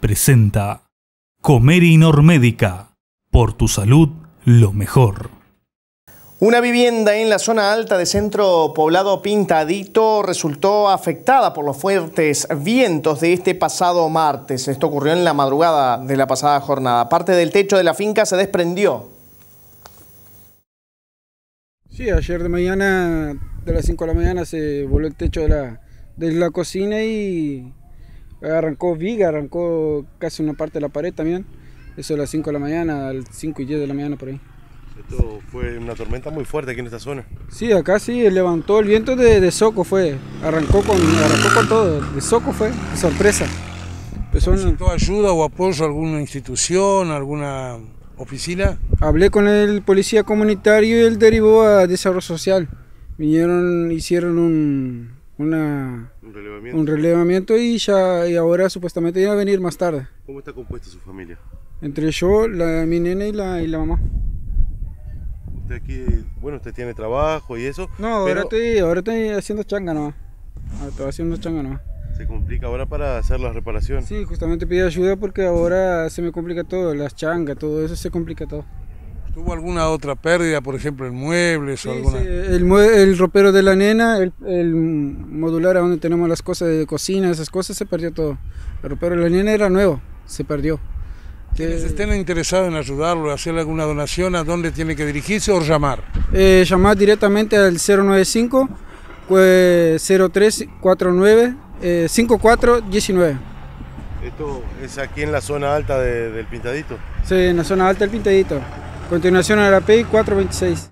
presenta Comery Normédica. Por tu salud, lo mejor. Una vivienda en la zona alta de centro poblado Pintadito resultó afectada por los fuertes vientos de este pasado martes. Esto ocurrió en la madrugada de la pasada jornada. Parte del techo de la finca se desprendió. Sí, ayer de mañana, de las 5 de la mañana, se voló el techo de la cocina y arrancó viga, arrancó casi una parte de la pared también. Eso a las 5 de la mañana, a las 5 y 10 de la mañana por ahí. Esto fue una tormenta muy fuerte aquí en esta zona. Sí, acá sí, levantó el viento de soco fue, arrancó con todo, de soco fue, de sorpresa. ¿Necesitó ayuda o apoyo a alguna institución, alguna oficina? Hablé con el policía comunitario y él derivó a Desarrollo Social. Vinieron, hicieron un relevamiento y ahora supuestamente iban a venir más tarde. ¿Cómo está compuesta su familia? Entre yo, mi nena y la mamá. Usted aquí, bueno, usted tiene trabajo y eso. No, pero ahora estoy haciendo changa nomás. Estoy haciendo changa nomás. se complica ahora para hacer la reparación. Sí, justamente pedí ayuda porque ahora se me complica todo, las changas, todo eso se complica todo. ¿Tuvo alguna otra pérdida, por ejemplo, en muebles Sí, o alguna? sí, el ropero de la nena, el modular a donde tenemos las cosas de cocina, esas cosas, se perdió todo. El ropero de la nena era nuevo, se perdió. Quienes estén interesados en ayudarlo, hacerle alguna donación, ¿a dónde tiene que dirigirse o llamar? Llamar directamente al 095 0349 5419. Esto es aquí en la zona alta del Pintadito. Sí, en la zona alta del Pintadito. Continuación a la PI 426.